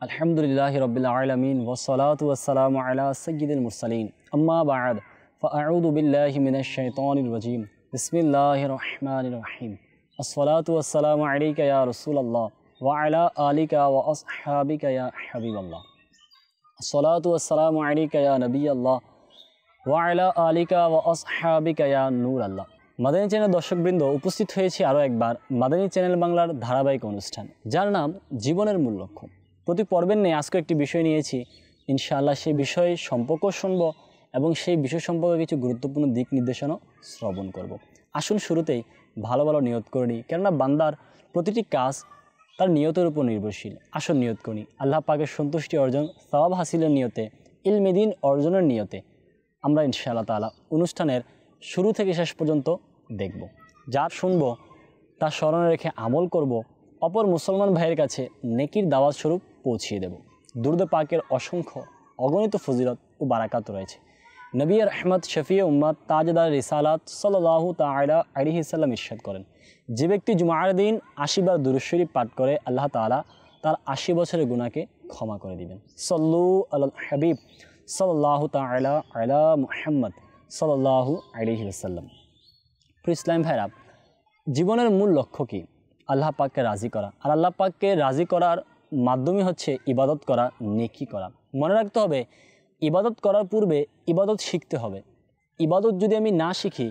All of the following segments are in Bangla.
আলহামদুলিল্লাহি রাব্বিল আলামিন ওয়াসসালাতু ওয়াসসালামু আলা সাইয়্যিদিল মুরসালিন আম্মা বা'দ ফাআউযু বিল্লাহি মিনাশ শাইতানির রাজীম বিসমিল্লাহির রহমানির রহিম আসসালাতু ওয়াসসালামু আলাইকা ইয়া রাসূলুল্লাহ ওয়া আলা আলিকা ওয়া আসহাবিকা ইয়া হাবিবাল্লাহ আসসালাতু ওয়াসসালামু আলাইকা ইয়া নবিয়াল্লাহ ওয়া আলা আলিকা ওয়া আসহাবিকা ইয়া নূরাল্লাহ। মাদানী চ্যানেল দর্শকবৃন্দ, উপস্থিত হয়েছে আরও একবার মাদানী চ্যানেল বাংলার ধারাবাহিক অনুষ্ঠান, যার নাম জীবনের মূল লক্ষ্য। প্রতি পর্বের নিয়ে আজকে একটি বিষয় নিয়েছি, ইনশাআল্লাহ সেই বিষয়ে সম্পর্ক শুনব এবং সেই বিষয় সম্পর্কে কিছু গুরুত্বপূর্ণ দিক নির্দেশনা শ্রবণ করব। আসুন শুরুতেই ভালো ভালো নিয়ত করে নিই, কেননা বান্দার প্রতিটি কাজ তার নিয়তের উপর নির্ভরশীল। আসুন নিয়ত করি আল্লাহ পাকের সন্তুষ্টি অর্জন, সওয়াব হাসিলের নিয়তে, ইলমে দ্বীন অর্জনের নিয়তে আমরা ইনশাআল্লাহ তাআলা অনুষ্ঠানের শুরু থেকে শেষ পর্যন্ত দেখব। যার শুনব তার স্মরণে রেখে আমল করব, অপর মুসলমান ভাইয়ের কাছে নেকির দাওয়াত স্বরূপ পৌঁছিয়ে দেব। দুরূদ পাকের অসংখ্য অগণিত ফজিলত ও বারাকাত রয়েছে। নবী রহমত শফিয়ে উম্মত তাজদার রিসালাত সাল্লাল্লাহু তাআলা আলাইহি সাল্লাম ইরশাদ করেন, যে ব্যক্তি জুমার দিন ৮০ বার দুরূদ শরীফ পাঠ করে আল্লাহ তাআলা তার ৮০ বছরের গুনাহকে ক্ষমা করে দিবেন। সল্লু আলাল হাবিব সাল্লাল্লাহু তাআলা আলা মুহাম্মদ সাল্লাল্লাহু আলাইহি ওয়াসাল্লাম। প্রিয় ইসলাম ভাইরা, জীবনের মূল লক্ষ্য কি? আল্লাহ পাককে রাজি করা। আর আল্লাহ পাককে রাজি করার মাধ্যমই হচ্ছে ইবাদত করা, নেকি করা। মনে রাখতে হবে, ইবাদত করার পূর্বে ইবাদত শিখতে হবে। ইবাদত যদি আমি না শিখি,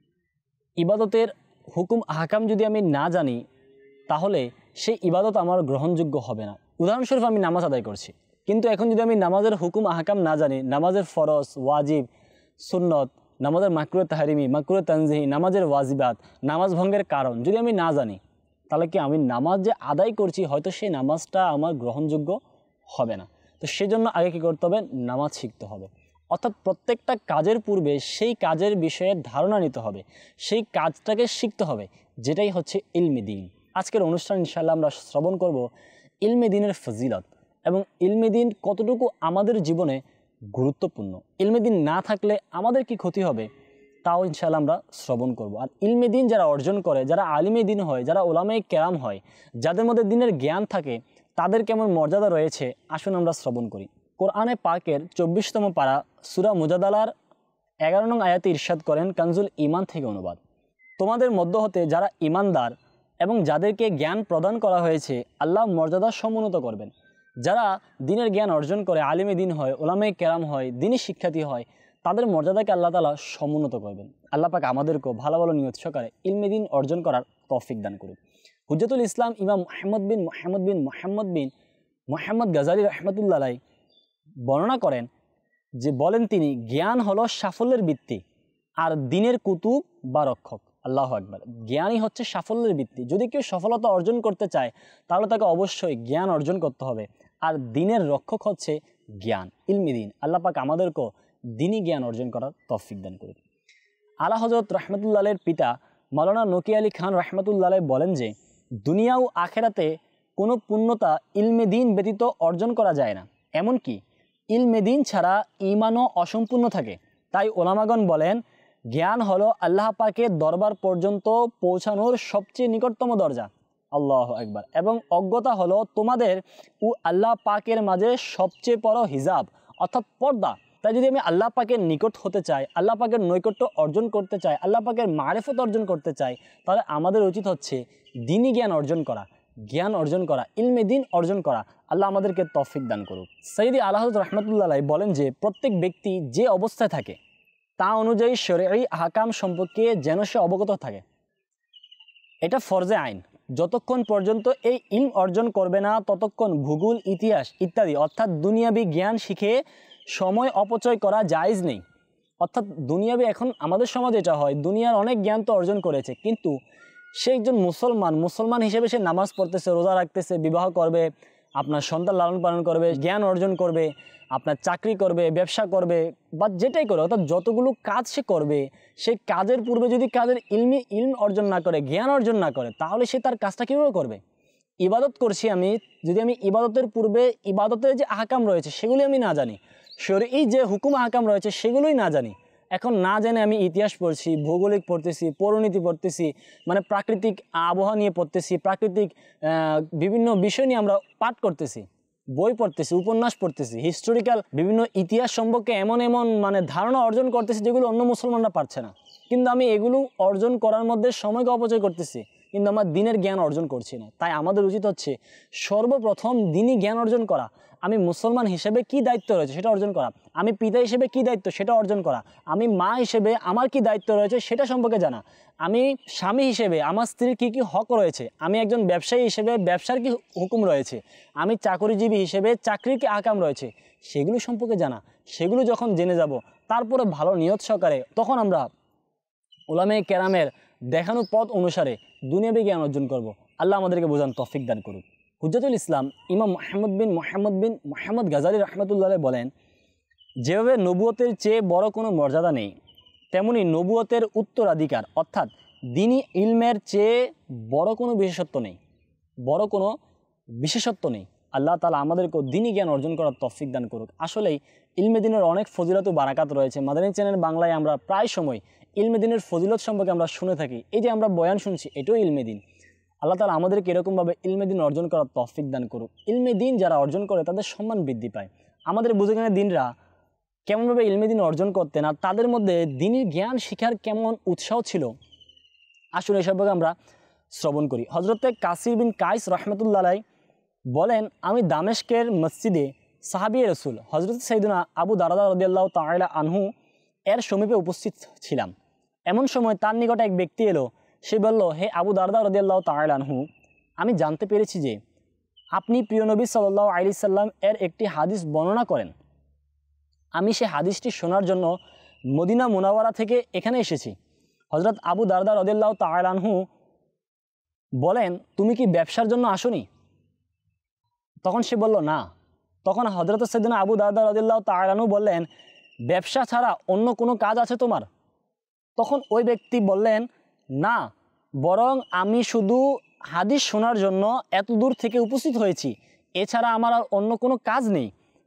ইবাদতের হুকুম আহকাম যদি আমি না জানি, তাহলে সেই ইবাদত আমার গ্রহণযোগ্য হবে না। উদাহরণস্বরূপ আমি নামাজ আদায় করছি, কিন্তু এখন যদি আমি নামাজের হুকুম আহকাম না জানি, নামাজের ফরজ, ওয়াজিব, সুন্নত, নামাজের মাকরুহ তাহরিমি, মাকরুহ তানজিহি, নামাজের ওয়াজিবাত, নামাজ ভঙ্গের কারণ যদি আমি না জানি, তাহলে কি আমি নামাজ যে আদায় করছি হয়তো সেই নামাজটা আমার গ্রহণযোগ্য হবে না। তো সেজন্য আগে কী করতে হবে? নামাজ শিখতে হবে। অর্থাৎ প্রত্যেকটা কাজের পূর্বে সেই কাজের বিষয়ে ধারণা নিতে হবে, সেই কাজটাকে শিখতে হবে, যেটাই হচ্ছে ইলমে দ্বীন। আজকের অনুষ্ঠান ইনশাআল্লাহ আমরা শ্রবণ করব ইলমে দ্বীনের ফজিলত এবং ইলমে দ্বীন কতটুকু আমাদের জীবনে গুরুত্বপূর্ণ। ইলমে দ্বীন না থাকলে আমাদের কি ক্ষতি হবে, তাও ইনশাআল্লাহ আমরা শ্রবণ করব। আর ইলমে দ্বীন যারা অর্জন করে, যারা আলিমে দ্বীন হয়, যারা উলামায়ে কেরাম হয়, যাদের মধ্যে দ্বীনের জ্ঞান থাকে, তাদের কেমন মর্যাদা রয়েছে আসুন আমরা শ্রবণ করি। কোরআনে পাকের ২৪তম পারা সূরা মুজাদালার ১১ নং আয়াতে ইরশাদ করেন, কানজুল ঈমান থেকে অনুবাদ, তোমাদের মধ্য হতে যারা ঈমানদার এবং যাদেরকে জ্ঞান প্রদান করা হয়েছে আল্লাহ মর্যাদা সমুন্নত করবেন। যারা দ্বীনের জ্ঞান অর্জন করে, আলিমে দ্বীন হয়, উলামায়ে কেরাম হয়, দ্বীনী শিক্ষার্থী হয়, তাদের মর্যাদাকে আল্লাহ তাআলা সমুন্নত করবেন। আল্লাহ পাক আমাদেরকেও ভালো ভালো নিয়ত সহকারে ইলমে দ্বীন অর্জন করার তৌফিক দান করুন। হুজ্জাতুল ইসলাম ইমাম মুহাম্মদ গাযালী রাহমাতুল্লাহ আলাইহি বর্ণনা করেন যে, বলেন তিনি, জ্ঞান হলো সাফল্যের ভিত্তি আর দ্বীনের কুতুব বা রক্ষক। আল্লাহু আকবার। জ্ঞানই হচ্ছে সাফল্যের ভিত্তি। যদি কেউ সফলতা অর্জন করতে চায় তাহলে তাকে অবশ্যই জ্ঞান অর্জন করতে হবে। আর দ্বীনের রক্ষক হচ্ছে জ্ঞান, ইলমে দ্বীন। আল্লাহ পাক আমাদেরকেও দ্বীনী জ্ঞান অর্জন করার তৌফিক দান করুন। আলা হযরত রাহমাতুল্লাহ আলাইহির পিতা মাওলানা নকি আলী খান রাহমাতুল্লাহ আলাইহি বলেন যে, দুনিয়া ও আখিরাতে কোনো পূর্ণতা ইলমে দ্বীন ব্যতীত অর্জন করা যায় না। এমনকি ইলমে দ্বীন ছাড়া ঈমানও অসম্পূর্ণ থাকে। তাই ওলামাগণ বলেন, জ্ঞান হলো আল্লাহ পাকের দরবার পর্যন্ত পৌঁছানোর সবচেয়ে নিকটতম দরজা। আল্লাহু আকবার। এবং অজ্ঞতা হলো তোমাদের ও আল্লাহ পাকের মাঝে সবচেয়ে বড় হিজাব, অর্থাৎ পর্দা। তাই যদি আমি আল্লাহ পাকের নিকট হতে চাই, আল্লাহ পাকের নৈকট্য অর্জন করতে চাই, আল্লাহ পাকের মারিফত অর্জন করতে চাই, তাহলে আমাদের উচিত হচ্ছে দ্বীনী জ্ঞান অর্জন করা, ইলমে দ্বীন অর্জন করা। আল্লাহ আমাদেরকে তৌফিক দান করুক। সাইয়্যিদি আলা হযরত রাহমাতুল্লাহ আলাইহি বলেন যে, প্রত্যেক ব্যক্তি যে অবস্থায় থাকে তা অনুযায়ী শরঈ আহকাম সম্পর্কে যেন সে অবগত থাকে। এটা ফরজে আইন। যতক্ষণ পর্যন্ত এই ইলম অর্জন করবে না, ততক্ষণ ভূগোল, ইতিহাস ইত্যাদি অর্থাৎ দুনিয়াবি জ্ঞান শিখে সময় অপচয় করা জায়েজ নেই। অর্থাৎ দুনিয়াবি, এখন আমাদের সমাজে এটা হয়, দুনিয়ার অনেক জ্ঞান তো অর্জন করেছে, কিন্তু সে একজন মুসলমান হিসেবে সে নামাজ পড়তেছে, রোজা রাখতেছে, বিবাহ করবে, আপনার সন্তান লালন পালন করবে, জ্ঞান অর্জন করবে, আপনার চাকরি করবে, ব্যবসা করবে, বা যেটাই করে, অর্থাৎ যতগুলো কাজ সে করবে, সেই কাজের পূর্বে যদি কাজের ইলম অর্জন না করে, জ্ঞান অর্জন না করে, তাহলে সে তার কাজটা কীভাবে করবে? ইবাদত করছি আমি, যদি আমি ইবাদতের পূর্বে ইবাদতের যে আহকাম রয়েছে সেগুলি আমি না জানি, শরঈ যে হুকুম আহকাম রয়েছে সেগুলোই না জানি, এখন না জেনে আমি ইতিহাস পড়ছি, ভৌগোলিক পড়তেছি, পৌরনীতি পড়তেছি, মানে প্রাকৃতিক আবহাওয়া নিয়ে পড়তেছি, প্রাকৃতিক বিভিন্ন বিষয় নিয়ে আমরা পাঠ করতেছি, বই পড়তেছি, উপন্যাস পড়তেছি, হিস্টোরিক্যাল বিভিন্ন ইতিহাস সম্পর্কে এমন এমন মানে ধারণা অর্জন করতেছি যেগুলো অন্য মুসলমানরা পারছে না, কিন্তু আমি এগুলো অর্জন করার মধ্যে সময়কে অপচয় করতেছি, কিন্তু আমার দিনের জ্ঞান অর্জন করছি না। তাই আমাদের উচিত হচ্ছে সর্বপ্রথম দিনই জ্ঞান অর্জন করা। আমি মুসলমান হিসেবে কি দায়িত্ব রয়েছে সেটা অর্জন করা, আমি পিতা হিসেবে কি দায়িত্ব সেটা অর্জন করা, আমি মা হিসেবে আমার কি দায়িত্ব রয়েছে সেটা সম্পর্কে জানা, আমি স্বামী হিসেবে আমার স্ত্রীর কী কী হক রয়েছে, আমি একজন ব্যবসায়ী হিসেবে ব্যবসার কি হুকুম রয়েছে, আমি চাকরিজীবী হিসেবে চাকরির কি আকাম রয়েছে, সেগুলো সম্পর্কে জানা। সেগুলো যখন জেনে যাব তারপরে ভালো নিয়ত সহকারে তখন আমরা উলামায়ে কেরামের দেখানো পথ অনুসারে দুনিয়াবী জ্ঞান অর্জন করব। আল্লাহ আমাদেরকে বোঝান তৌফিক দান করুক। হুজ্জাতুল ইসলাম ইমাম মুহাম্মদ গাজালি রাহমাতুল্লাহ আলাইহি বলেন, যেভাবে নবুয়তের চেয়ে বড় কোনো মর্যাদা নেই, তেমনি নবুয়তের উত্তরাধিকার অর্থাৎ দ্বীনি ইলমের চেয়ে বড় কোনো বিশেষত্ব নেই। আল্লাহ তাআলা আমাদেরকে দ্বীনি জ্ঞান অর্জন করার তৌফিক দান করুক। আসলেই ইলমে দ্বীনের অনেক ফজিলত ও বারাকাত রয়েছে। মাদানী চ্যানেল বাংলায় আমরা প্রায় সময় ইলমে দ্বীনের ফজিলত সম্পর্কে আমরা শুনে থাকি। এই যে আমরা বয়ান শুনছি, এটাও ইলমে দ্বীন। আল্লাহ তাআলা আমাদেরকে এরকমভাবে ইলমে দ্বীন অর্জন করার তৌফিক দান করুক। ইলমে দ্বীন যারা অর্জন করে তাদের সম্মান বৃদ্ধি পায়। আমাদের বুজুর্গানে দ্বীনরা কেমনভাবে ইলমে দ্বীন অর্জন করতেন আর তাদের মধ্যে দ্বীনি জ্ঞান শিখার কেমন উৎসাহ ছিল, আসুন এই সম্পর্কে আমরা শ্রবণ করি। হযরতে কাসির বিন কাইস রাহমাতুল্লাহ আলাইহি বলেন, আমি দামেস্কের মসজিদে সাহাবী রাসূল হযরত সাইয়েদনা আবু দারদা রাদিয়াল্লাহু তাআলা আনহু এর সমীপে উপস্থিত ছিলাম। এমন সময় তার নিকটে এক ব্যক্তি এলো। সে বলল, হে আবু দারদা রাদিয়াল্লাহু তাআলা আনহু, আমি জানতে পেরেছি যে আপনি প্রিয় নবী সাল্লাল্লাহু আলাইহি সাল্লাম এর একটি হাদিস বর্ণনা করেন। আমি সে হাদিসটি শোনার জন্য মদিনা মুনাওয়ারা থেকে এখানে এসেছি। হযরত আবু দারদা রাদিয়াল্লাহু তাআলা আনহু বলেন, তুমি কি ব্যবসার জন্য আসোনি? তখন সে বলল, না। তখন হযরত সাইয়েদনা আবু দারদা রাদিয়াল্লাহু তাআলা আনহু বললেন, ব্যবসা ছাড়া অন্য কোনো কাজ আছে তোমার? তখন ওই ব্যক্তি বললেন, না, বরং আমি শুধু হাদিস শোনার জন্য এত দূর থেকে উপস্থিত হয়েছি, এছাড়া আমার আর অন্য কোনো কাজ নেই।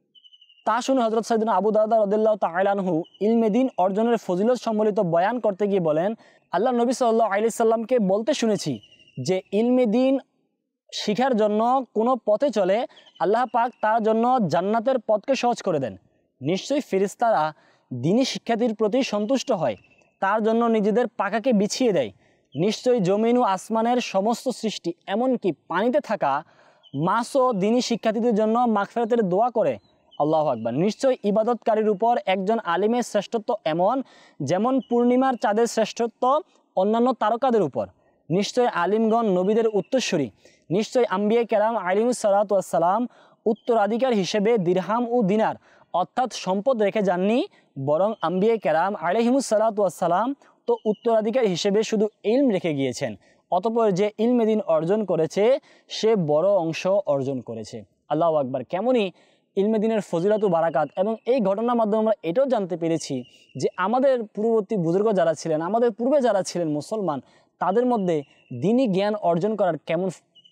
তা শুনে হযরত সাইয়েদনা আবু দারদা রাদিয়াল্লাহু তাআলা আনহু ইলমে দ্বীন অর্জনের ফজিলত সম্বলিত বয়ান করতে গিয়ে বলেন, আল্লাহ নবী সাল্লাল্লাহু আলাইহি সাল্লামকে বলতে শুনেছি যে ইলমে দ্বীন শিখার জন্য কোনো পথে চলে, আল্লাহ পাক তার জন্য জান্নাতের পথকে সহজ করে দেন। নিশ্চয়ই ফেরেশতারা দ্বীনি শিক্ষার্থীর প্রতি সন্তুষ্ট হয়, তার জন্য নিজেদের পাখাকে বিছিয়ে দেয়। নিশ্চয়ই জমিন ও আসমানের সমস্ত সৃষ্টি এমনকি পানিতে থাকা মাছও দ্বীনি শিক্ষার্থীদের জন্য মাগফিরাতের দোয়া করে। আল্লাহু আকবার। নিশ্চয়ই ইবাদতকারীর উপর একজন আলিমের শ্রেষ্ঠত্ব এমন যেমন পূর্ণিমার চাঁদের শ্রেষ্ঠত্ব অন্যান্য তারকাদের উপর। নিশ্চয় আলিমগণ নবীদের উত্তরসূরি। নিশ্চয় আম্বিয়া কেরাম আলাইহিমুস সালাতু ওয়াস সালাম উত্তরাধিকার হিসেবে দিরহাম ও দিনার অর্থাৎ সম্পদ রেখে যাননি, বরং আম্বিয়া কেরাম আলাইহিমুস সালাতু ওয়াস সালাম তো উত্তরাধিকার হিসেবে শুধু ইলম রেখে গিয়েছেন। অতঃপর যে ইলমে দ্বীন অর্জন করেছে সে বড় অংশ অর্জন করেছে। আল্লাহু আকবার। কেমনই ইলমে দ্বীনের ফজিলত ও বারাকাত। এবং এই ঘটনার মাধ্যমে আমরা এটাও জানতে পেরেছি যে আমাদের পূর্ববর্তী বুজুর্গ যারা ছিলেন, আমাদের পূর্বে যারা ছিলেন মুসলমান, তাদের মধ্যে দ্বীনি জ্ঞান অর্জন করার কেমন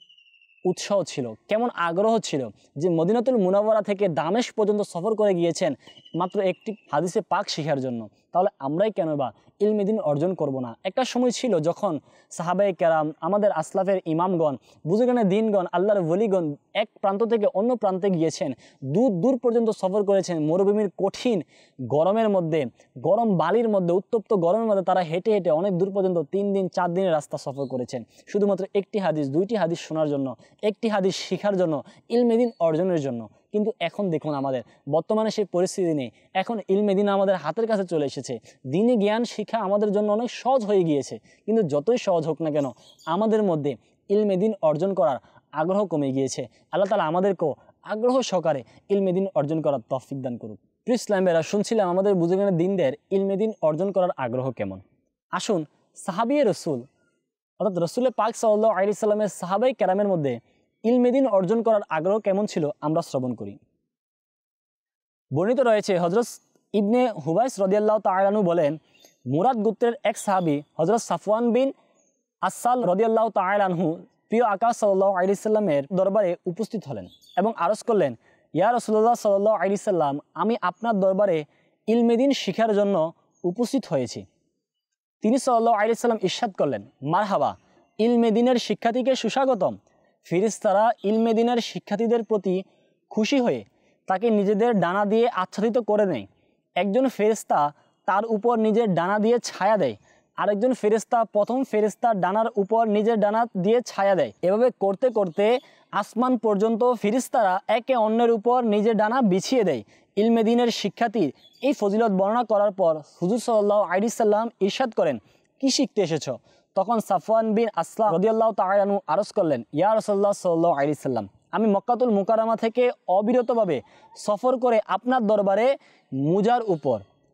উৎসাহ ছিল, কেমন আগ্রহ ছিল, যে মদিনাতুল মুনাওয়ারা থেকে দামেস্ক পর্যন্ত সফর করে গিয়েছেন মাত্র একটি হাদিসে পাক শিখার জন্য। তাহলে আমরাই কেন বা ইলমে দ্বীন অর্জন করব না? একটা সময় ছিল যখন সাহাবায়ে কেরাম, আমাদের আসলাফের ইমামগণ, বুজুর্গানে দ্বীনগণ, আল্লাহর ওলিগণ এক প্রান্ত থেকে অন্য প্রান্তে গিয়েছেন, দূর দূর পর্যন্ত সফর করেছেন। মরুভূমির কঠিন গরমের মধ্যে, গরম বালির মধ্যে, উত্তপ্ত গরমের মধ্যে তারা হেঁটে হেঁটে অনেক দূর পর্যন্ত 3 দিন 4 দিনের রাস্তা সফর করেছেন শুধুমাত্র একটি হাদিস, 2টি হাদিস শোনার জন্য, একটি হাদিস শিখার জন্য, ইলমে দ্বীন অর্জনের জন্য। কিন্তু এখন দেখুন আমাদের বর্তমানে সেই পরিস্থিতি নেই। এখন ইলমে দ্বীন আমাদের হাতের কাছে চলে এসেছে। দ্বীনি জ্ঞান শিক্ষা আমাদের জন্য অনেক সহজ হয়ে গিয়েছে। কিন্তু যতই সহজ হোক না কেন, আমাদের মধ্যে ইলমে দ্বীন অর্জন করার আগ্রহ কমে গিয়েছে। আল্লাহ তাআলা আমাদেরকেও আগ্রহ সহকারে ইলমে দ্বীন অর্জন করার তৌফিক দান করুক। প্রিয় ইসলামেরা, শুনছিলাম আমাদের বুজুর্গানে দ্বীনদের ইলমে দ্বীন অর্জন করার আগ্রহ কেমন। আসুন সাহাবিয়ে রসুল অর্থাৎ রসুলের পাক সাল্লাল্লাহু আলাইহি সাল্লামের সাহাবায়ে কেরামের মধ্যে ইলমে দ্বীন অর্জন করার আগ্রহ কেমন ছিল আমরা শ্রবণ করি। বর্ণিত রয়েছে হযরত ইবনে হুবাইস রাদিয়াল্লাহু তাআলা আনহু বলেন, মুরাদ গোত্রের এক সাহাবী হযরত সাফওয়ান বিন আসাল রাদিয়াল্লাহু তাআলা আনহু প্রিয় আকা সাল্লাল্লাহু আলাইহি সাল্লামের দরবারে উপস্থিত হলেন এবং আরজ করলেন, ইয়া রাসূলুল্লাহ সাল্লাল্লাহু আলাইহি সাল্লাম, আমি আপনার দরবারে ইলমে দ্বীন শিখার জন্য উপস্থিত হয়েছি। তিনি সাল্লাল্লাহু আলাইহি সাল্লাম ইরশাদ করলেন, মারহাবা, ইলমে দ্বীনের শিক্ষার্থীকে সুস্বাগতম। ফেরেশতারা ইলমে দ্বীনের শিক্ষার্থীদের প্রতি খুশি হয়ে তাকে নিজেদের ডানা দিয়ে আচ্ছাদিত করে নেয়। একজন ফেরেশতা তার উপর নিজের ডানা দিয়ে ছায়া দেয়, আরেকজন ফেরেশতা প্রথম ফেরেশতার ডানার উপর নিজের ডানা দিয়ে ছায়া দেয়। এভাবে করতে করতে আসমান পর্যন্ত ফেরেশতারা একে অন্যের উপর নিজের ডানা বিছিয়ে দেয়। ইলমে দ্বীনের শিক্ষার্থীর এই ফজিলত বর্ণনা করার পর হুজুর সাল্লাল্লাহু আলাইহি সাল্লাম ইরশাদ করেন, কি শিখতে এসেছো? তখন সাফওয়ান বিন আসলাম রাদিয়াল্লাহু তাআলা আনহু আরজ করলেন, ইয়া রাসূলুল্লাহ সাল্লাল্লাহু আলাইহি সাল্লাম, আমি মক্কাতুল মুকাররমা থেকে অবিরতভাবে সফর করে আপনার দরবারে মুজার উপর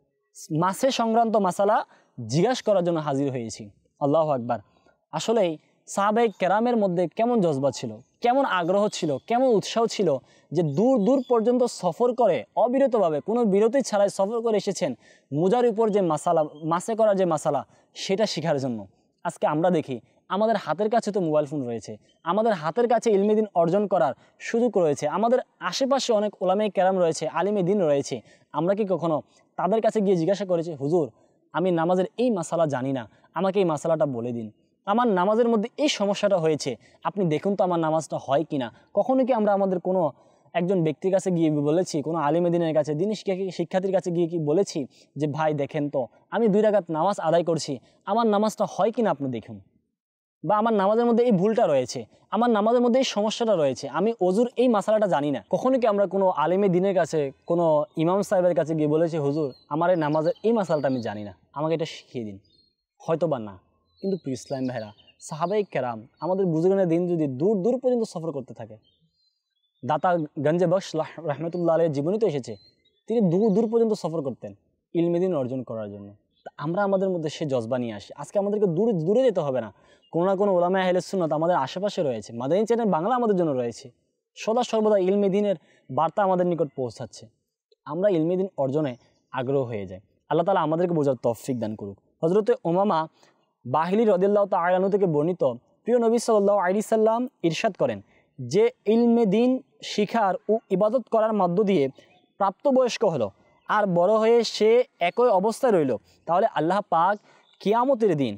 মাসে সংক্রান্ত মাসালা জিজ্ঞাসা করার জন্য হাজির হয়েছি। আল্লাহু আকবার। আসলেই সাহাবায়ে কেরামের মধ্যে কেমন জজবা ছিল, কেমন আগ্রহ ছিল, কেমন উৎসাহ ছিল যে দূর দূর পর্যন্ত সফর করে অবিরতভাবে কোনো বিরতি ছাড়াই সফর করে এসেছেন মুজার উপর যে মাসালা, মাসে করার যে মাসালা, সেটা শেখার জন্য। আজকে আমরা দেখি আমাদের হাতের কাছে তো মোবাইল ফোন রয়েছে, আমাদের হাতের কাছে ইলমে দ্বীন অর্জন করার সুযোগ রয়েছে, আমাদের আশেপাশে অনেক উলামায়ে কেরাম রয়েছে, আলিমে দ্বীন রয়েছে। আমরা কি কখনো তাদের কাছে গিয়ে জিজ্ঞাসা করেছি, হুজুর আমি নামাজের এই মাসালা জানি না, আমাকে এই মাসালাটা বলে দিন, আমার নামাজের মধ্যে এই সমস্যাটা হয়েছে, আপনি দেখুন তো আমার নামাজটা হয় কিনা। কখনো কি আমরা আমাদের কোনো একজন ব্যক্তির কাছে গিয়ে বলেছি, কোনো আলিমে দ্বীনের কাছে, দ্বীনি শিক্ষার্থীর কাছে গিয়ে কি বলেছি যে ভাই দেখেন তো আমি 2 রাকাত নামাজ আদায় করছি, আমার নামাজটা হয় কিনা আপনি দেখুন, বা আমার নামাজের মধ্যে এই ভুলটা রয়েছে, আমার নামাজের মধ্যে এই সমস্যাটা রয়েছে, আমি ওযুর এই মাসালাটা জানি না। কখনো কি আমরা কোনো আলিমে দ্বীনের কাছে, কোনো ইমাম সাহেবের কাছে গিয়ে বলেছি, হুজুর আমার এই নামাজের এই মাসালাটা আমি জানি না, আমাকে এটা শিখিয়ে দিন? হয়তো বা না। কিন্তু প্রিয় ইসলাম ভাইরা, সাহাবায়ে কেরাম আমাদের বুজুর্গানের দিন যদি দূর দূর পর্যন্ত সফর করতে থাকে, দাতা গঞ্জে বখশ রহমতুল্লাহ আলাইহির জীবনী তো এসেছে, তিনি দূর দূর পর্যন্ত সফর করতেন ইলমে দ্বীন অর্জন করার জন্য। আমরা আমাদের মধ্যে সে জজবা নিয়ে আসি। আজকে আমাদেরকে দূরে দূরে যেতে হবে না, কোনো না কোনো উলামায়ে আহলে সুন্নাত আমাদের আশেপাশে রয়েছে, মাদানী চ্যানেল বাংলা আমাদের জন্য রয়েছে, সদা সর্বদা ইলমে দ্বীনের বার্তা আমাদের নিকট পৌঁছাচ্ছে। আমরা ইলমে দ্বীন অর্জনে আগ্রহ হয়ে যাই। আল্লাহ তাআলা আমাদেরকে বোঝার তৌফিক দান করুক। হযরতে উমামা বাহিলি রাদিয়াল্লাহু তাআলা আনহু থেকে বর্ণিত, প্রিয় নবী সাল্লাল্লাহু আলাইহি সাল্লাম ইরশাদ করেন যে ইলমে দ্বীন শিখার ও ইবাদত করার মধ্য দিয়ে প্রাপ্তবয়স্ক হলো আর বড় হয়ে সে একই অবস্থায় রইল, তাহলে আল্লাহ পাক কিয়ামতের দিন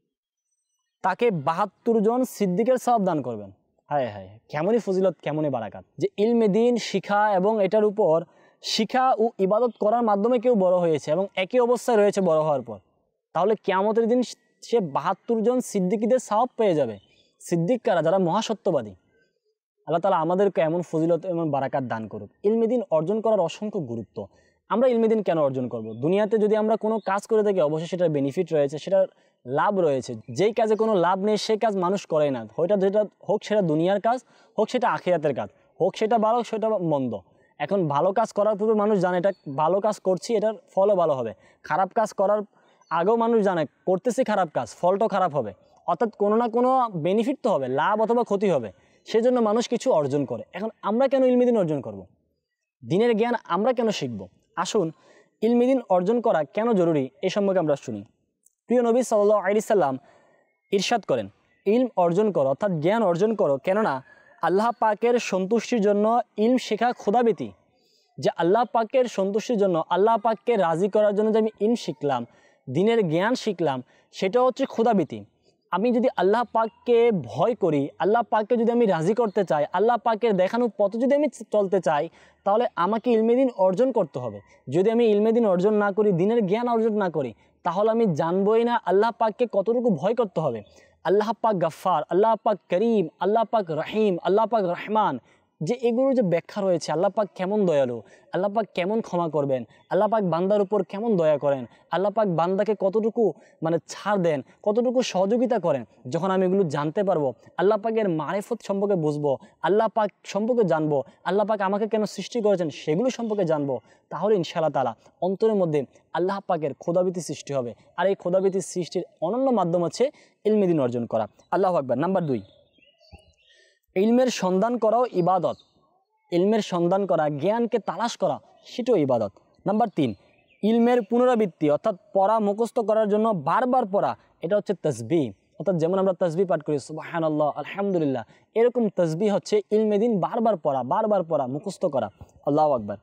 তাকে 72 জন সিদ্দিকের সওয়াব দান করবেন। হায় হায়, কেমনই ফজিলত, কেমনই বারাকাত যে ইলমে দ্বীন শিখা এবং এটার উপর শিখা ও ইবাদত করার মাধ্যমে কেউ বড় হয়েছে এবং একই অবস্থায় রয়েছে বড় হওয়ার পর, তাহলে কিয়ামতের দিন সে 72 জন সিদ্দিকীদের সওয়াব পেয়ে যাবে। সিদ্দিক কারা? যারা মহাসত্যবাদী। আল্লাহ তাআলা আমাদেরকে এমন ফজিলত, এমন বারাকাত দান করুক। ইলমে দ্বীন অর্জন করার অসংখ্য গুরুত্ব। আমরা ইলমে দ্বীন কেন অর্জন করব? দুনিয়াতে যদি আমরা কোনো কাজ করে থাকি অবশ্যই সেটার বেনিফিট রয়েছে, সেটার লাভ রয়েছে। যেই কাজে কোনো লাভ নেই সেই কাজ মানুষ করে না, যেটা হোক সেটা দুনিয়ার কাজ, হোক সেটা আখিরাতের কাজ, হোক সেটা ভালো, হোক সেটা মন্দ। এখন ভালো কাজ করার পূর্বে মানুষ জানে এটা ভালো কাজ করছি, এটার ফলও ভালো হবে। খারাপ কাজ করার আগেও মানুষ জানে করতেছি খারাপ কাজ, ফলটাও খারাপ হবে, অর্থাৎ কোনো না কোনো বেনিফিট তো হবে, লাভ অথবা ক্ষতি হবে। সেজন্য মানুষ কিছু অর্জন করে। এখন আমরা কেন ইলমে দ্বীন অর্জন করব? দ্বীনের জ্ঞান আমরা কেন শিখব? আসুন ইলমে দ্বীন অর্জন করা কেন জরুরি এই সম্পর্কে আমরা শুনি। প্রিয় নবী সাল্লাল্লাহু আলাইহি সাল্লাম ইরশাদ করেন, ইলম অর্জন করো, অর্থাৎ জ্ঞান অর্জন করো, কেননা আল্লাহ পাকের সন্তুষ্টির জন্য ইলম শেখা খোদাবেতি। যে আল্লাহ পাকের সন্তুষ্টির জন্য, আল্লাহ পাককে রাজি করার জন্য যে আমি ইলম শিখলাম, দ্বীনের জ্ঞান শিখলাম, সেটা হচ্ছে খোদাবেতি। আমি যদি আল্লাহ পাককে ভয় করি, আল্লাহ পাককে যদি আমি রাজি করতে চাই, আল্লাহ পাকের দেখানো পথে যদি আমি চলতে চাই, তাহলে আমাকে ইলমে দ্বীন অর্জন করতে হবে। যদি আমি ইলমে দ্বীন অর্জন না করি, দ্বীনের জ্ঞান অর্জন না করি, তাহলে আমি জানবই না আল্লাহ পাককে কতটুকু ভয় করতে হবে। আল্লাহ পাক গাফফার, আল্লাহ পাক করিম, আল্লাহ পাক রহিম, আল্লাহ পাক রহমান, যে এগুলোর যে ব্যাখ্যা রয়েছে, আল্লাহ পাক কেমন দয়ালু, আল্লাহ পাক কেমন ক্ষমা করবেন, আল্লাহ পাক বান্দার উপর কেমন দয়া করেন, আল্লাহ পাক বান্দাকে কতটুকু ছাড় দেন, কতটুকু সহযোগিতা করেন, যখন আমি এগুলো জানতে পারবো, আল্লাহ পাকের মারিফত সম্পর্কে বুঝবো, আল্লাহ পাক সম্পর্কে জানবো, আল্লাহ পাক আমাকে কেন সৃষ্টি করেছেন সেগুলো সম্পর্কে জানবো, তাহলে ইনশাআল্লাহ তাআলা অন্তরের মধ্যে আল্লাহ পাকের খোদাভীতি সৃষ্টি হবে। আর এই খোদাভীতি সৃষ্টির অনন্য মাধ্যম হচ্ছে ইলমে দ্বীন অর্জন করা। আল্লাহু আকবার। নাম্বার 2, ইলমের সন্ধান করাও ইবাদত। ইলমের সন্ধান করা, জ্ঞানকে তালাশ করা, সেটাও ইবাদত। নাম্বার 3, ইলমের পুনরাবৃত্তি, অর্থাৎ পড়া মুখস্থ করার জন্য বারবার পড়া, এটা হচ্ছে তাসবিহ। অর্থাৎ যেমন আমরা তাসবিহ পাঠ করি সুবহানাল্লাহ, আলহামদুলিল্লাহ, এরকম তাসবিহ হচ্ছে ইলমে দ্বীন বারবার পড়া, মুখস্থ করা। আল্লাহু আকবার।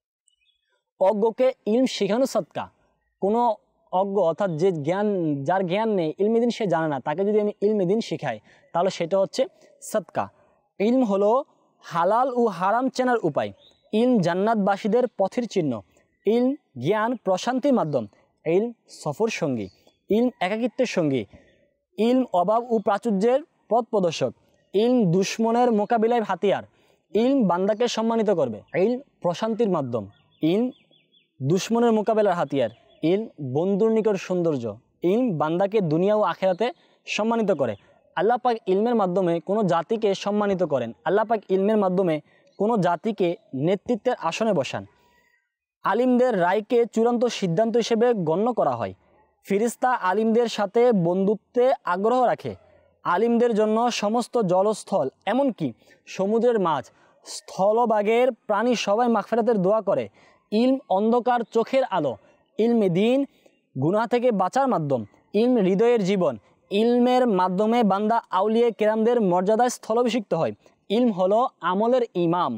অজ্ঞকে ইলম শেখানো সদকা। কোনো অজ্ঞ, অর্থাৎ যার জ্ঞান নেই, ইলমে দ্বীন সে জানে না, তাকে যদি আমি ইলমে দ্বীন শেখাই, তাহলে সেটা হচ্ছে সদকা। ইলম হলো হালাল ও হারাম চেনার উপায়, ইলম জান্নাতবাসীদের পথের চিহ্ন, ইলম জ্ঞান প্রশান্তির মাধ্যম, ইলম সফর সঙ্গী, ইলম একাকিত্বের সঙ্গী, ইলম অভাব ও প্রাচুর্যের পথ প্রদর্শক, ইলম দুশ্মনের মোকাবিলায় হাতিয়ার, ইলম বান্দাকে সম্মানিত করবে, ইলম প্রশান্তির মাধ্যম, ইলম দুশ্মনের মোকাবেলার হাতিয়ার, ইলম বন্ধুর নিকট সৌন্দর্য, ইলম বান্দাকে দুনিয়া ও আখেরাতে সম্মানিত করে। আল্লাহ পাক ইলমের মাধ্যমে কোনো জাতিকে সম্মানিত করেন। আল্লাহ পাক ইলমের মাধ্যমে কোনো জাতিকে নেতৃত্বের আসনে বসান। আলিমদের রায়কে চূড়ান্ত সিদ্ধান্ত হিসেবে গণ্য করা হয়। ফিরিস্তা আলিমদের সাথে বন্ধুত্বে আগ্রহ রাখে। আলিমদের জন্য সমস্ত জলস্থল, এমনকি সমুদ্রের মাছ, স্থলভাগের প্রাণী সবাই মাগফিরাতের দোয়া করে। ইলম অন্ধকার চোখের আলো, ইলমে দিন গুনাহ থেকে বাঁচার মাধ্যম, ইলম হৃদয়ের জীবন। ইলমের মাধ্যমে বান্দা আউলিয়া কেরামদের মর্যাদায় স্থলাভিষিক্ত হয়। ইলম হলো আমলের ইমাম।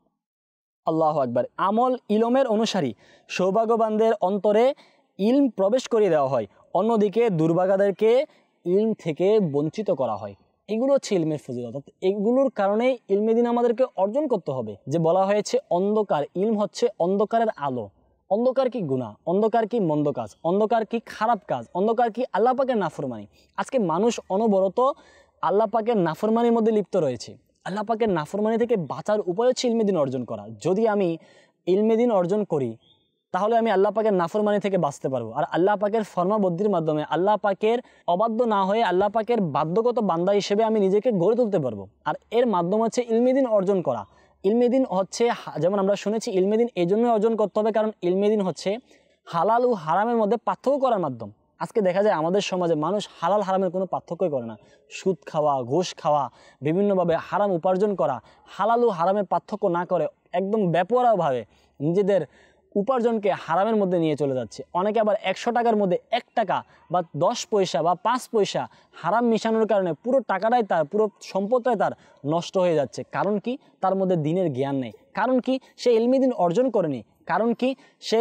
আল্লাহু আকবার। আমল ইলমের অনুসারী সৌভাগ্যবানদের অন্তরে ইলম প্রবেশ করিয়ে দেওয়া হয়, অন্যদিকে দুর্ভাগাদেরকে ইলম থেকে বঞ্চিত করা হয়। এগুলো হচ্ছে ইলমের ফজিলত। এগুলোর কারণে ইলমে দিন আমাদেরকে অর্জন করতে হবে। যে বলা হয়েছে অন্ধকার, ইলম হচ্ছে অন্ধকারের আলো। অন্ধকার কি গুনাহ, অন্ধকার কি মন্দ কাজ, অন্ধকার কি খারাপ কাজ, অন্ধকার কি আল্লাহ পাকের নাফরমানি। আজকে মানুষ অনবরত আল্লাহ পাকের নাফরমানির মধ্যে লিপ্ত রয়েছে। আল্লাহ পাকের নাফরমানি থেকে বাঁচার উপায় হচ্ছে ইলমে দিন অর্জন করা। যদি আমি ইলমে দিন অর্জন করি তাহলে আমি আল্লাহ পাকের নাফরমানি থেকে বাঁচতে পারবো। আর আল্লাহ পাকের ফরমাবদ্দির মাধ্যমে আল্লাহ পাকের অবাধ্য না হয়ে আল্লাহ পাকের বাধ্যগত বান্দা হিসেবে আমি নিজেকে গড়ে তুলতে পারবো। আর এর মাধ্যম হচ্ছে ইলমে দিন অর্জন করা। ইলমে দিন হচ্ছে, যেমন আমরা শুনেছি, ইলমে দিন এই জন্যই অর্জন করতে হবে কারণ ইলমে দিন হচ্ছে হালাল ও হারামের মধ্যে পার্থক্য করার মাধ্যম। আজকে দেখা যায় আমাদের সমাজে মানুষ হালাল হারামের কোনো পার্থক্যই করে না। সুদ খাওয়া, ঘুষ খাওয়া, বিভিন্নভাবে হারাম উপার্জন করা, হালাল ও হারামের পার্থক্য না করে একদম বেপরোয়াভাবে নিজেদের উপার্জনকে হারামের মধ্যে নিয়ে চলে যাচ্ছে। অনেকে আবার 100 টাকার মধ্যে 1 টাকা বা 10 পয়সা বা 5 পয়সা হারাম মিশানোর কারণে পুরো টাকাটাই তার, পুরো সম্পদটাই তার নষ্ট হয়ে যাচ্ছে। কারণ কি? তার মধ্যে দিনের জ্ঞান নেই। কারণ কি? সে ইলমি দিন অর্জন করেনি। কারণ কি? সে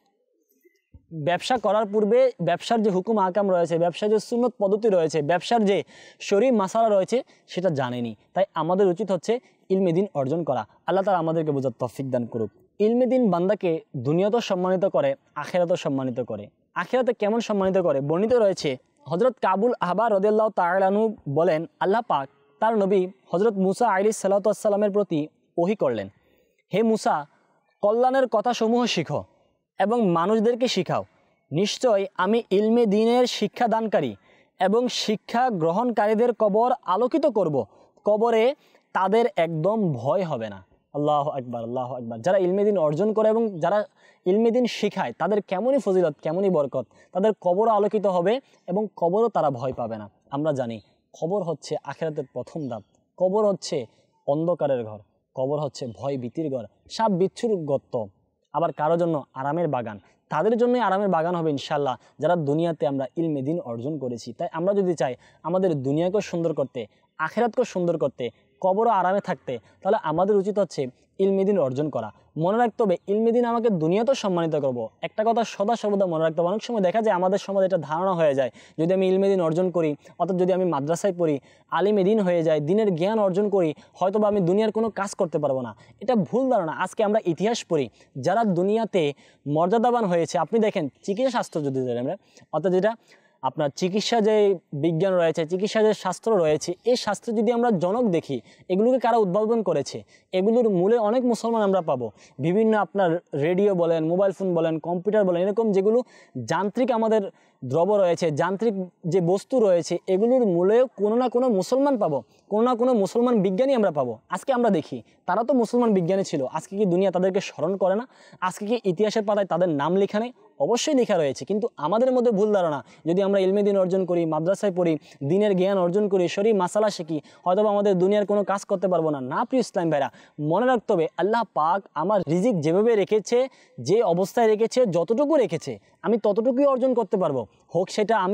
ব্যবসা করার পূর্বে ব্যবসার যে হুকুম আহকাম রয়েছে, ব্যবসার যে সুন্নত পদ্ধতি রয়েছে, ব্যবসার যে শরীর মাসালা রয়েছে সেটা জানেনি। তাই আমাদের উচিত হচ্ছে ইলমে দিন অর্জন করা। আল্লাহ তাআলা আমাদেরকে বোঝার তৌফিক দান করুক। ইলমে দিন বান্দাকে দুনিয়াতেও সম্মানিত করে, আখিরাতেও সম্মানিত করে। আখিরাতে কেমন সম্মানিত করে? বর্ণিত রয়েছে হযরত কাবুল আহবার রাদিয়াল্লাহু তাআলা আনহু বলেন, আল্লাহ পাক তার নবী হযরত মুসা আলাইহিস সালাতু ওয়াস সালামের প্রতি ওহী করলেন, হে মুসা, কল্যাণের কথাসমূহ শিখো এবং মানুষদেরকে শিখাও। নিশ্চয় আমি ইলমে দিনের শিক্ষাদানকারী এবং শিক্ষা গ্রহণকারীদের কবর আলোকিত করব। কবরে তাদের একদম ভয় হবে না। আল্লাহু আকবার, আল্লাহু আকবার। যারা ইলমে দিন অর্জন করে এবং যারা ইলমে দিন শিখায় তাদের কেমনই ফজিলত, কেমনই বরকত। তাদের কবরও আলোকিত হবে এবং কবরও তারা ভয় পাবে না। আমরা জানি কবর হচ্ছে আখিরাতের প্রথম ধাপ। কবর হচ্ছে অন্ধকারের ঘর, কবর হচ্ছে ভয় ভীতির ঘর, সাপ বিচ্ছুর গর্ত। আবার কারো জন্য আরামের বাগান, তাদের জন্যই আরামের বাগান হবে ইনশাল্লাহ যারা দুনিয়াতে আমরা ইলমে দিন অর্জন করেছি। তাই আমরা যদি চাই আমাদের দুনিয়াকেও সুন্দর করতে, আখিরাতকেও সুন্দর করতে, কবরও আরামে থাকতে, তাহলে আমাদের উচিত হচ্ছে ইলমে দিন অর্জন করা। মনে রাখতে হবে ইলমে দিন আমাকে দুনিয়াতেও সম্মানিত করবো। একটা কথা সদা সর্বদা মনে রাখতে হবে। অনেক সময় দেখা যায় আমাদের সমাজে এটা ধারণা হয়ে যায়, যদি আমি ইলমে দিন অর্জন করি, অর্থাৎ যদি আমি মাদ্রাসায় পড়ি, আলিমে দিন হয়ে যায়, দিনের জ্ঞান অর্জন করি, হয়তো বা আমি দুনিয়ার কোনো কাজ করতে পারবো না। এটা ভুল ধারণা। আজকে আমরা ইতিহাস পড়ি, যারা দুনিয়াতে মর্যাদাবান হয়েছে। আপনি দেখেন চিকিৎসা শাস্ত্র যদি আমরা, অর্থাৎ যেটা আপনার চিকিৎসা যে বিজ্ঞান রয়েছে, চিকিৎসা যে শাস্ত্র রয়েছে, এই শাস্ত্রে যদি আমরা জনক দেখি, এগুলোকে কারা উদ্ভাবন করেছে, এগুলোর মূলে অনেক মুসলমান আমরা পাবো। বিভিন্ন আপনার রেডিও বলেন, মোবাইল ফোন বলেন, কম্পিউটার বলেন, এরকম যেগুলো যান্ত্রিক আমাদের দ্রব্য রয়েছে, যান্ত্রিক যে বস্তু রয়েছে, এগুলোর মূলেও কোনো না কোনো মুসলমান পাবো, কোনো না কোনো মুসলমান বিজ্ঞানী আমরা পাবো। আজকে আমরা দেখি তারা তো মুসলমান বিজ্ঞানী ছিল, আজকে কি দুনিয়া তাদেরকে স্মরণ করে না? আজকে কি ইতিহাসের পাতায় তাদের নাম লেখা নেই? অবশ্যই লেখা রয়েছে। কিন্তু আমাদের মধ্যে ভুল ধারণা, যদি আমরা ইলমে দিন অর্জন করি, মাদ্রাসায় পড়ি, দিনের জ্ঞান অর্জন করি, শরীর মাসালা শিখি, হয়তো আমাদের দুনিয়ার কোনো কাজ করতে পারবো না। না প্রিয় ইসলাম ভাইরা, মনে রাখতে হবে আল্লাহ পাক আমার রিজিক যেভাবে রেখেছে, যে অবস্থায় রেখেছে, যতটুকু রেখেছে আমি ততটুকুই অর্জন করতে পারবো। হোক সেটা আমি যদি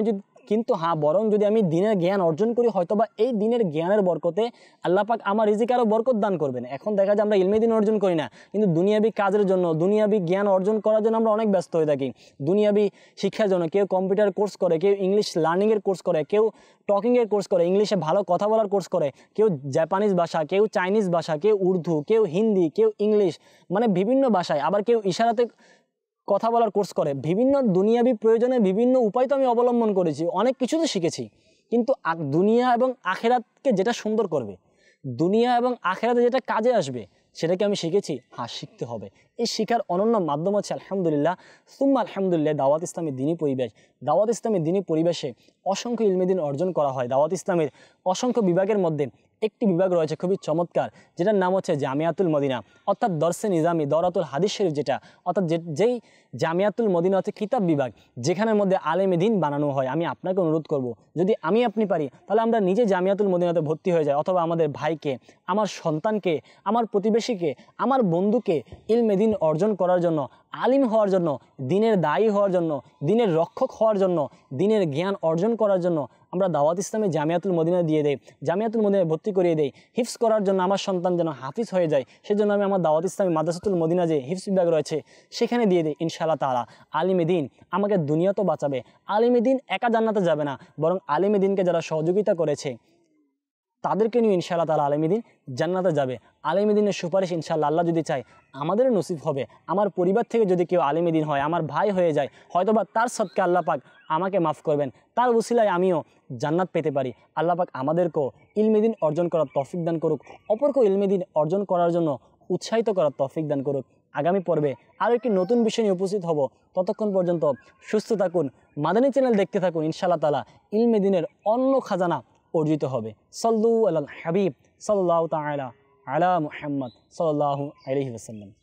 কিন্তু হ্যাঁ, বরং যদি আমি দিনের জ্ঞান অর্জন করি, হয়তোবা এই দিনের জ্ঞানের বরকতে আল্লাহ পাক আমার রিজিকে আরও বরকত দান করবেন। এখন দেখা যায় আমরা ইলমে দিন অর্জন করি না, কিন্তু দুনিয়াবি কাজের জন্য, দুনিয়াবি জ্ঞান অর্জন করার জন্য আমরা অনেক ব্যস্ত হয়ে থাকি। দুনিয়াবি শিক্ষার জন্য কেউ কম্পিউটার কোর্স করে, কেউ ইংলিশ লার্নিংয়ের কোর্স করে, কেউ টকিংয়ের কোর্স করে, ইংলিশে ভালো কথা বলার কোর্স করে, কেউ জাপানিজ ভাষা, কেউ চাইনিজ ভাষা, কেউ উর্দু, কেউ হিন্দি, কেউ ইংলিশ, মানে বিভিন্ন ভাষায়, আবার কেউ ইশারাতে কথা বলার কোর্স করে। বিভিন্ন দুনিয়াবি প্রয়োজনে বিভিন্ন উপায় তো আমি অবলম্বন করেছি, অনেক কিছু তো শিখেছি, কিন্তু দুনিয়া এবং আখেরাতকে যেটা সুন্দর করবে, দুনিয়া এবং আখেরাতে যেটা কাজে আসবে, সেটাকে আমি শিখেছি। হ্যাঁ, শিখতে হবে। এই শিখার অনন্য মাধ্যম হচ্ছে আলহামদুলিল্লাহ সুম্মা আলহামদুলিল্লাহ দাওয়াত ইসলামী দিনী পরিবেশ। দাওয়াত ইসলামী দিনী পরিবেশে অসংখ্য ইলমে দিন অর্জন করা হয়। দাওয়াত ইসলামের অসংখ্য বিভাগের মধ্যে একটি বিভাগ রয়েছে খুবই চমৎকার, যেটার নাম হচ্ছে জামিয়াতুল মদিনা, অর্থাৎ দর্সে নিজামি, দরাতুল হাদিস শরীফ, যেটা অর্থাৎ যেই জামিয়াতুল মদিনা হচ্ছে কিতাব বিভাগ, যেখানের মধ্যে আলেমে দিন বানানো হয়। আমি আপনাকে অনুরোধ করব, যদি আমি আপনি পারি তাহলে আমরা নিজে জামিয়াতুল মদিনাতে ভর্তি হয়ে যাই, অথবা আমাদের ভাইকে, আমার সন্তানকে, আমার প্রতিবেশীকে, আমার বন্ধুকে ইলমে দিন অর্জন করার জন্য, আলিম হওয়ার জন্য, দিনের দায়ী হওয়ার জন্য, দিনের রক্ষক হওয়ার জন্য, দিনের জ্ঞান অর্জন করার জন্য আমরা দাওয়াত ইসলামে জামিয়াতুল মদিনা দিয়ে দেই, জামিয়াতুল মদিনায় ভর্তি করিয়ে দেই। হিফজ করার জন্য আমার সন্তান যেন হাফিজ হয়ে যায়, সেজন্য আমি আমার দাওয়াত ইসলামী মাদ্রাসাতুল মদিনা যে হিফজ বিভাগ রয়েছে সেখানে দিয়ে দিই। ইনশাআল্লাহ তাআলা আলিমে দিন আমাকে দুনিয়া তো বাঁচাবে। আলিমে দিন একা জান্নাতে যাবে না, বরং আলিমে দিনকে যারা সহযোগিতা করেছে তাদেরকে নিয়ে ইনশাআল্লাহ তাআলা আলিমে দিন জান্নাতে যাবে। আলিমে দিনের সুপারিশ ইনশাআল্লাহ আল্লাহ যদি চায় আমাদেরও নসিব হবে। আমার পরিবার থেকে যদি কেউ আলিমে দিন হয়, আমার ভাই হয়ে যায়, হয়তোবা তার সদকে আল্লাহ পাক আমাকে মাফ করবেন, তার উসিলায় আমিও জান্নাত পেতে পারি। আল্লাহ পাক আমাদেরকেও ইলমে দিন অর্জন করার তৌফিক দান করুক, অপরকেও ইলমে দিন অর্জন করার জন্য উৎসাহিত করার তৌফিক দান করুক। আগামী পর্বে আরও একটি নতুন বিষয় নিয়ে উপস্থিত হব। ততক্ষণ পর্যন্ত সুস্থ থাকুন, মাদানী চ্যানেল দেখতে থাকুন। ইনশাআল্লাহ তাআলা ইলমে দিনের অন্য খাজানা অর্জিত হবে। সাল্লু আলাল হাবিব সাল্লাল্লাহু তাআলা আলা মুহাম্মদ সাল্লাল্লাহু আলাইহি ওয়াসাল্লাম।